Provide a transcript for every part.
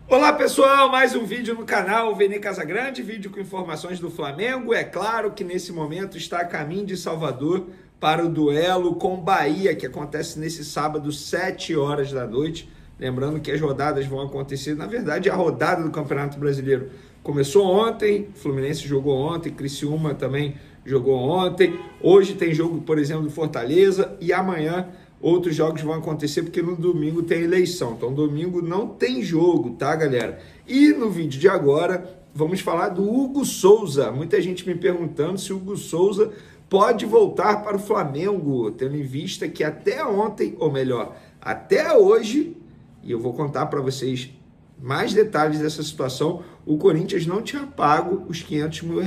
Olá pessoal, mais um vídeo no canal Vene Casagrande, vídeo com informações do Flamengo. É claro que nesse momento está a caminho de Salvador para o duelo com o Bahia, que acontece nesse sábado, 7 horas da noite. Lembrando que as rodadas vão acontecer, na verdade a rodada do Campeonato Brasileiro começou ontem, Fluminense jogou ontem, Criciúma também jogou ontem. Hoje tem jogo, por exemplo, do Fortaleza e amanhã outros jogos vão acontecer porque no domingo tem eleição. Então domingo não tem jogo, tá, galera? E no vídeo de agora vamos falar do Hugo Souza. Muita gente me perguntando se o Hugo Souza pode voltar para o Flamengo, tendo em vista que até ontem, ou melhor, até hoje, e eu vou contar para vocês mais detalhes dessa situação, o Corinthians não tinha pago os R$500 mil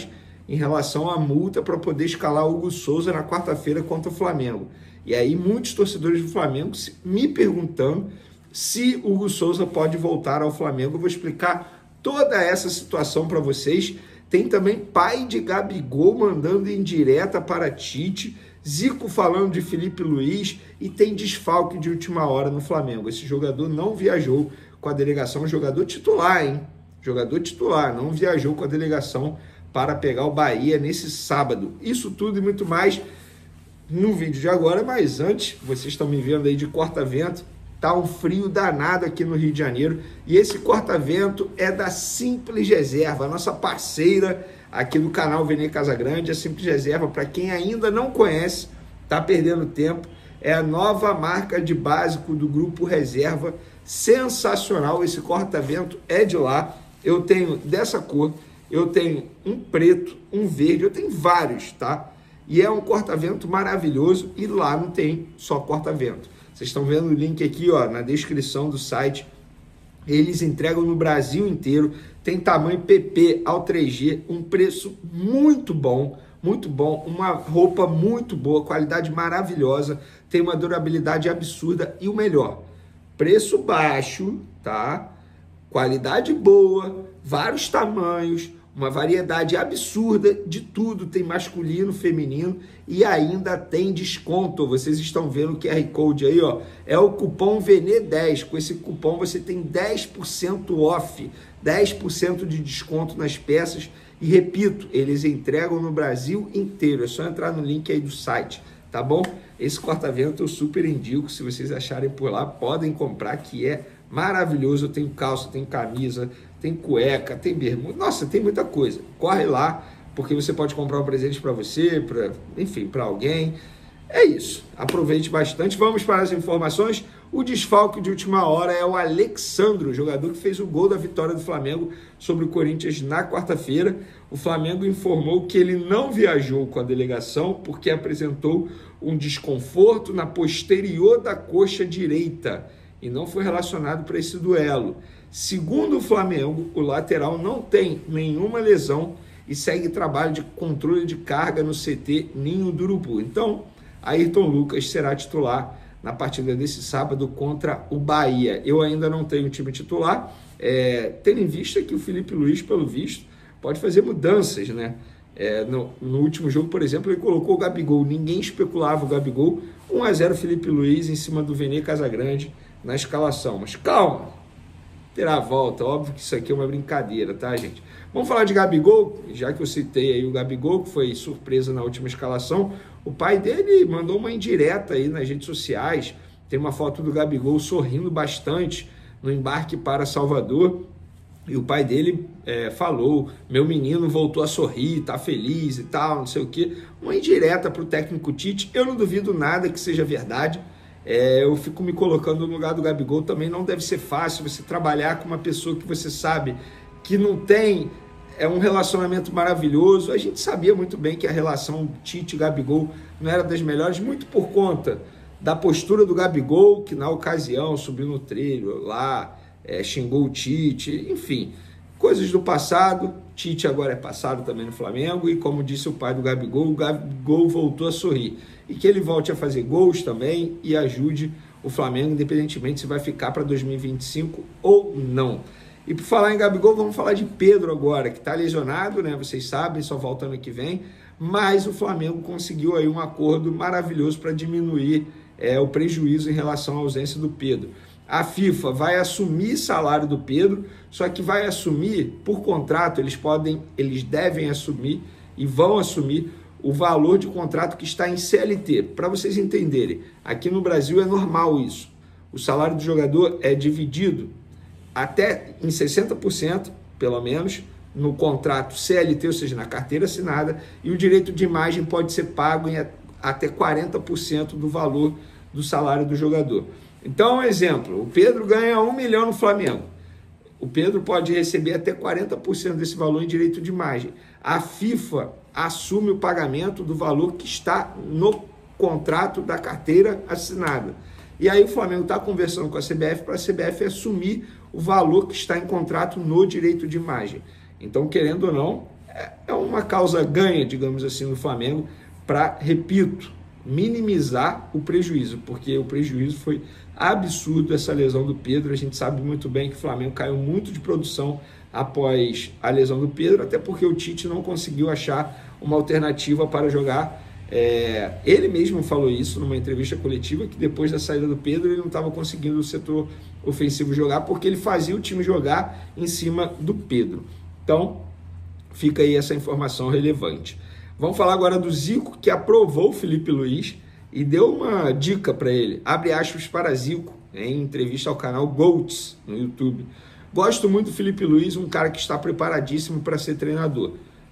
em relação à multa para poder escalar o Hugo Souza na quarta-feira contra o Flamengo. E aí muitos torcedores do Flamengo me perguntando se o Hugo Souza pode voltar ao Flamengo. Eu vou explicar toda essa situação para vocês. Tem também pai de Gabigol mandando indireta para Tite, Zico falando de Felipe Luiz e tem desfalque de última hora no Flamengo. Esse jogador não viajou com a delegação, jogador titular, hein? Jogador titular, não viajou com a delegação para pegar o Bahia nesse sábado. Isso tudo e muito mais no vídeo de agora, mas antes, vocês estão me vendo aí de corta-vento, tá um frio danado aqui no Rio de Janeiro, e esse corta-vento é da Simples Reserva, a nossa parceira aqui do canal Vene Casagrande. A Simples Reserva, para quem ainda não conhece, tá perdendo tempo, é a nova marca de básico do Grupo Reserva, sensacional. Esse corta-vento é de lá, eu tenho dessa cor, eu tenho um preto, um verde, eu tenho vários, tá? E é um corta-vento maravilhoso, e lá não tem só corta-vento. Vocês estão vendo o link aqui, ó, na descrição do site. Eles entregam no Brasil inteiro, tem tamanho PP ao 3G, um preço muito bom, uma roupa muito boa, qualidade maravilhosa, tem uma durabilidade absurda e o melhor, preço baixo, tá? Qualidade boa, vários tamanhos, uma variedade absurda de tudo, tem masculino, feminino e ainda tem desconto. Vocês estão vendo o QR Code aí, ó, é o cupom VENE10. Com esse cupom você tem 10% off, 10% de desconto nas peças. E repito, eles entregam no Brasil inteiro, é só entrar no link aí do site, tá bom? Esse corta-vento eu super indico, se vocês acharem por lá, podem comprar, que é maravilhoso. Eu tenho calça, tenho camisa, tem cueca, tem bermuda, nossa, tem muita coisa. Corre lá, porque você pode comprar um presente para você, enfim, para alguém. É isso, aproveite bastante. Vamos para as informações. O desfalque de última hora é o Alexandro, jogador que fez o gol da vitória do Flamengo sobre o Corinthians na quarta-feira. O Flamengo informou que ele não viajou com a delegação porque apresentou um desconforto na posterior da coxa direita e não foi relacionado para esse duelo. Segundo o Flamengo, o lateral não tem nenhuma lesão e segue trabalho de controle de carga no CT Ninho do Urubu. Então, Ayrton Lucas será titular na partida desse sábado contra o Bahia. Eu ainda não tenho time titular, tendo em vista que o Felipe Luiz, pelo visto, pode fazer mudanças, né? No último jogo, por exemplo, ele colocou o Gabigol, ninguém especulava o Gabigol, 1-0 Felipe Luiz em cima do Vene Casagrande na escalação. Mas calma, terá volta, óbvio que isso aqui é uma brincadeira, tá, gente? Vamos falar de Gabigol, já que eu citei aí o Gabigol, que foi surpresa na última escalação. O pai dele mandou uma indireta aí nas redes sociais, tem uma foto do Gabigol sorrindo bastante no embarque para Salvador, e o pai dele falou, meu menino voltou a sorrir, tá feliz e tal, não sei o quê. Uma indireta para o técnico Tite. Eu não duvido nada que seja verdade. Eu fico me colocando no lugar do Gabigol, também não deve ser fácil você trabalhar com uma pessoa que você sabe que não tem um relacionamento maravilhoso. A gente sabia muito bem que a relação Tite e Gabigol não era das melhores, muito por conta da postura do Gabigol, que na ocasião subiu no trilho lá, xingou o Tite, enfim, coisas do passado. Tite agora é passado também no Flamengo, e como disse o pai do Gabigol, o Gabigol voltou a sorrir. E que ele volte a fazer gols também e ajude o Flamengo, independentemente se vai ficar para 2025 ou não. E por falar em Gabigol, vamos falar de Pedro agora, que está lesionado, né? Vocês sabem, só volta ano que vem, mas o Flamengo conseguiu aí um acordo maravilhoso para diminuir o prejuízo em relação à ausência do Pedro. a FIFA vai assumir salário do Pedro, só que vai assumir, por contrato, eles devem assumir e vão assumir o valor de contrato que está em CLT. Para vocês entenderem, aqui no Brasil é normal isso. O salário do jogador é dividido até em 60%, pelo menos, no contrato CLT, ou seja, na carteira assinada, e o direito de imagem pode ser pago em até 40% do valor do salário do jogador. Então, um exemplo, o Pedro ganha 1 milhão no Flamengo. O Pedro pode receber até 40% desse valor em direito de imagem. A FIFA assume o pagamento do valor que está no contrato da carteira assinada. E aí o Flamengo está conversando com a CBF para a CBF assumir o valor que está em contrato no direito de imagem. Então, querendo ou não, é uma causa ganha, digamos assim, no Flamengo para, repito, minimizar o prejuízo, porque o prejuízo foi absurdo essa lesão do Pedro. A gente sabe muito bem que o Flamengo caiu muito de produção após a lesão do Pedro, até porque o Tite não conseguiu achar uma alternativa para jogar. Ele mesmo falou isso numa entrevista coletiva, que depois da saída do Pedro ele não estava conseguindo o setor ofensivo jogar, porque ele fazia o time jogar em cima do Pedro. Então, fica aí essa informação relevante. Vamos falar agora do Zico, que aprovou o Felipe Luiz e deu uma dica para ele. Abre aspas para Zico, em entrevista ao canal GOATs no YouTube. Gosto muito do Felipe Luiz, um cara que está preparadíssimo para ser treinador.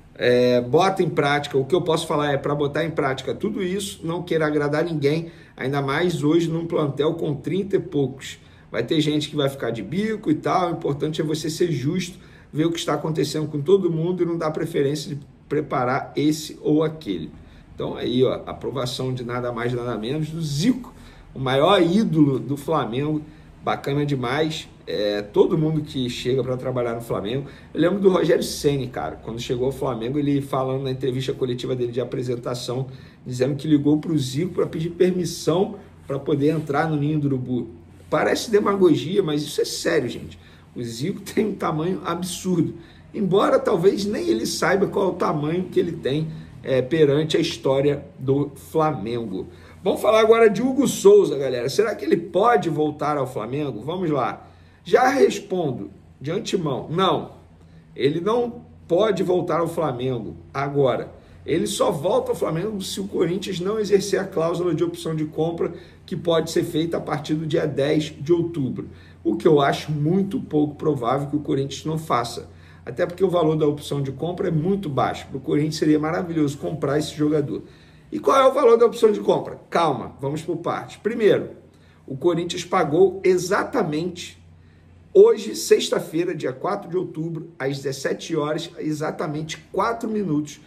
Bota em prática, o que eu posso falar é para botar em prática tudo isso, não queira agradar ninguém, ainda mais hoje num plantel com 30 e poucos. Vai ter gente que vai ficar de bico e tal, o importante é você ser justo, ver o que está acontecendo com todo mundo e não dar preferência de preparar esse ou aquele. Então aí, ó, aprovação de nada mais nada menos do Zico, o maior ídolo do Flamengo, bacana demais. Todo mundo que chega para trabalhar no Flamengo. Eu lembro do Rogério Ceni, cara, quando chegou ao Flamengo, ele falando na entrevista coletiva dele de apresentação, dizendo que ligou para o Zico para pedir permissão para poder entrar no Ninho do Urubu. Parece demagogia, mas isso é sério, gente. O Zico tem um tamanho absurdo, embora talvez nem ele saiba qual é o tamanho que ele tem perante a história do Flamengo. Vamos falar agora de Hugo Souza, galera. Será que ele pode voltar ao Flamengo? Vamos lá. Já respondo de antemão, não. Ele não pode voltar ao Flamengo agora. Ele só volta ao Flamengo se o Corinthians não exercer a cláusula de opção de compra que pode ser feita a partir do dia 10 de outubro. O que eu acho muito pouco provável que o Corinthians não faça. Até porque o valor da opção de compra é muito baixo. Para o Corinthians seria maravilhoso comprar esse jogador. E qual é o valor da opção de compra? Calma, vamos por partes. Primeiro, o Corinthians pagou exatamente hoje, sexta-feira, dia 4 de outubro, às 17 horas, exatamente 4 minutos,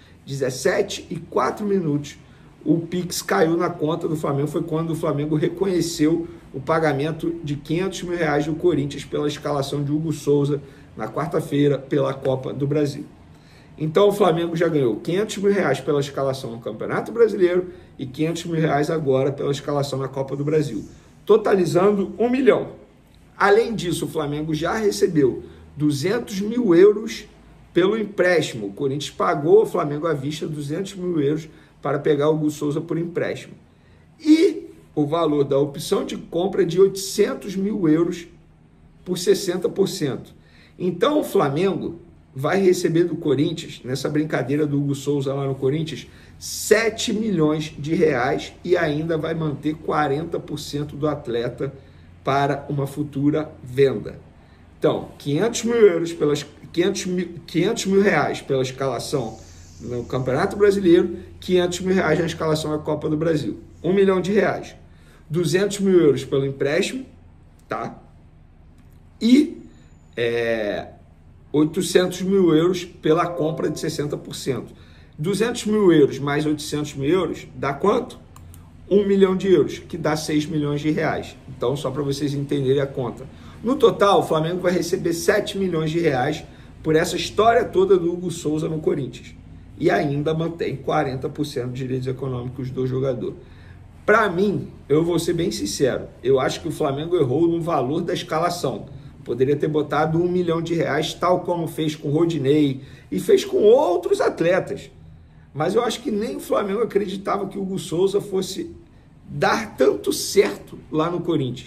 17 e 4 minutos, o Pix caiu na conta do Flamengo. Foi quando o Flamengo reconheceu o pagamento de R$500 mil do Corinthians pela escalação de Hugo Souza na quarta-feira pela Copa do Brasil. Então o Flamengo já ganhou R$500 mil pela escalação no Campeonato Brasileiro e R$500 mil agora pela escalação na Copa do Brasil, totalizando R$1 milhão. Além disso, o Flamengo já recebeu €200 mil pelo empréstimo. O Corinthians pagou ao Flamengo à vista €200 mil para pegar o Hugo Souza por empréstimo. E o valor da opção de compra é de €800 mil por 60%. Então o Flamengo vai receber do Corinthians, nessa brincadeira do Hugo Souza lá no Corinthians, R$7 milhões e ainda vai manter 40% do atleta para uma futura venda. Então, R$500 mil pela escalação no Campeonato Brasileiro, R$500 mil na escalação da Copa do Brasil. R$1 milhão. €200 mil pelo empréstimo, tá? E €800 mil pela compra de 60%. €200 mil mais €800 mil dá quanto? €1 milhão, que dá R$6 milhões. Então, só para vocês entenderem a conta. No total, o Flamengo vai receber R$7 milhões por essa história toda do Hugo Souza no Corinthians. E ainda mantém 40% de direitos econômicos do jogador. Para mim, eu vou ser bem sincero, eu acho que o Flamengo errou no valor da escalação. Poderia ter botado R$1 milhão, tal como fez com o Rodinei e fez com outros atletas. Mas eu acho que nem o Flamengo acreditava que o Hugo Souza fosse dar tanto certo lá no Corinthians.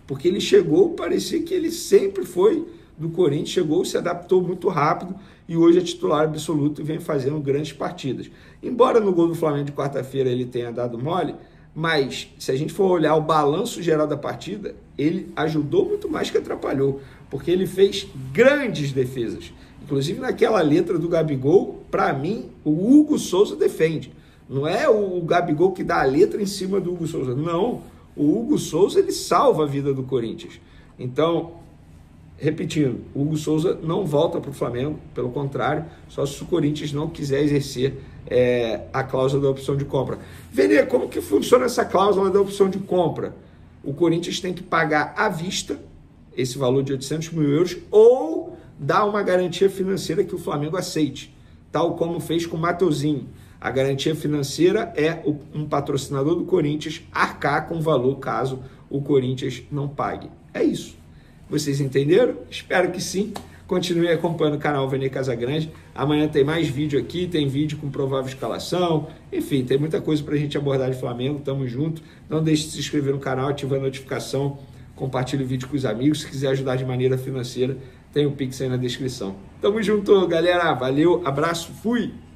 porque ele chegou, parecia que ele sempre foi do Corinthians, chegou, se adaptou muito rápido e hoje é titular absoluto e vem fazendo grandes partidas. Embora no gol do Flamengo de quarta-feira ele tenha dado mole, mas se a gente for olhar o balanço geral da partida, ele ajudou muito mais que atrapalhou, porque ele fez grandes defesas. Inclusive naquela letra do Gabigol, para mim, o Hugo Souza defende. Não é o Gabigol que dá a letra em cima do Hugo Souza, não. O Hugo Souza, ele salva a vida do Corinthians. Então, repetindo, o Hugo Souza não volta para o Flamengo, pelo contrário, só se o Corinthians não quiser exercer a cláusula da opção de compra. Vene, como que funciona essa cláusula da opção de compra? O Corinthians tem que pagar à vista esse valor de 800 mil euros ou dar uma garantia financeira que o Flamengo aceite, tal como fez com o Mateuzinho. A garantia financeira é um patrocinador do Corinthians arcar com o valor caso o Corinthians não pague. É isso. Vocês entenderam? Espero que sim. Continue acompanhando o canal Vene Casagrande. Amanhã tem mais vídeo aqui, tem vídeo com provável escalação. Enfim, tem muita coisa para a gente abordar de Flamengo. Tamo junto. Não deixe de se inscrever no canal, ativa a notificação, compartilhe o vídeo com os amigos. Se quiser ajudar de maneira financeira, tem o Pix aí na descrição. Tamo junto, galera. Valeu, abraço, fui!